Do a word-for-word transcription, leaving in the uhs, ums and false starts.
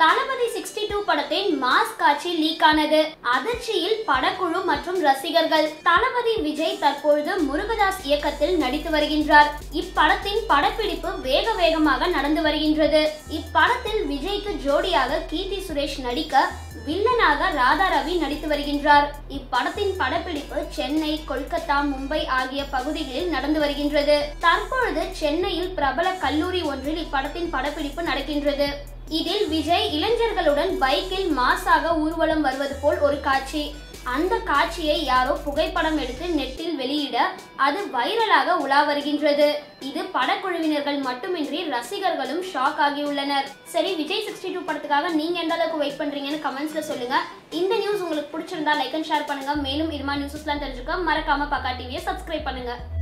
தளபதி அறுபத்தி இரண்டு படத்தின் மாஸ் காட்சி லீக் ஆனது. அதிர்ச்சியில் படக்குழு மற்றும் ரசிகர்கள். தளபதி விஜய் தற்பொழுது முருகதாஸ் இயக்கத்தில் நடித்து வருகின்றார். இப்படத்தின் படப்பிடிப்பு வேக வேகமாக நடந்து வருகின்றது. இப்படத்தில் விஜய்க்கு ஜோடியாக கீர்த்தி சுரேஷ் நடிக்க வில்லனாக ராதா ரவி நடித்து வருகின்றார். இப்படத்தின் படப்பிடிப்பு சென்னை, கொல்கத்தா, மும்பை ஆகிய பகுதிகளில் நடந்து வருகின்றது. தற்பொழுது சென்னையில் பிரபல கல்லூரி ஒன்றில் இப்படத்தின் படப்பிடிப்பு நடக்கின்றது. இதில் விஜய் இளைஞர்களுடன் பைக்கில் மாசாக ஊர்வலம் வருவது போல் ஒரு காட்சி. அந்த காட்சியை யாரோ புகைப்படம் எடுத்து நெட்டில் வெளியிட அது வைரலாக உலா வருகின்றது. இது படக்குழுவினர்கள் மட்டுமின்றி ரசிகர்களும் ஷாக் ஆகியுள்ளனர். சரி, விஜய் அறுபத்தி இரண்டு படத்துக்காக நீங்க எந்த அளவுக்கு வெயிட் பண்றீங்கன்னு கமெண்ட்ஸ்ல சொல்லுங்க. இந்த நியூஸ் உங்களுக்கு பிடிச்சிருந்தா லைக் அண்ட் ஷேர் பண்ணுங்க. மேலும் இது மாதிரி நியூஸ்லாம் தெரிஞ்சுக்க மறக்காம பக்கா டிவியை சப்ஸ்கிரைப் பண்ணுங்க.